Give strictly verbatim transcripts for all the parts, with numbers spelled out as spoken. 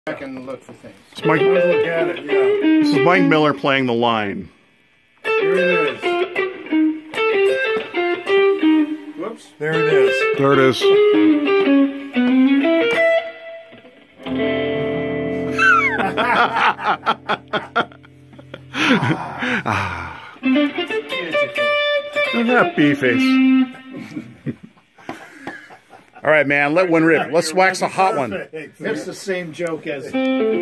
I can look for things. It's Mike, Look at it, yeah. this is Mike Miller playing the line. Here it is. Whoops. There it is. There it is. ah. Look at that bee face. All right, man. Let one rip. Let's wax a hot one. That's the same joke as.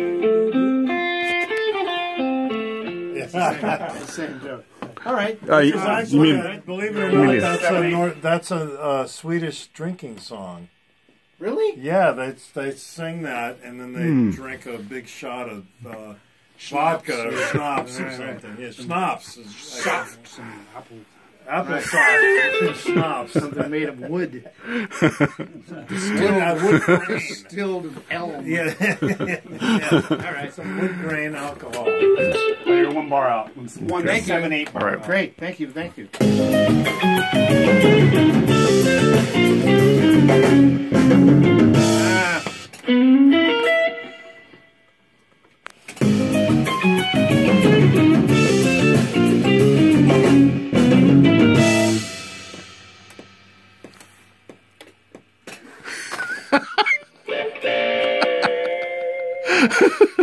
It's the same joke. All right. Uh, you, Actually, you mean, uh, believe it or you not, mean- that's a, Nor that's a uh, Swedish drinking song. Really? Yeah, they they sing that and then they Hmm. drink a big shot of uh, vodka or schnapps or something. Yeah, schnapps. Is, Soft. Some apple. Applesauce. Schnapps. Something made of wood. Yeah, wood grain. Distilled elm. Yeah. Yeah. All right, some wood grain alcohol. Oh, you're one bar out. One, One, thank you. seven, eight bar All right. out. Great. Thank you. Thank you. Ah. Ha ha ha!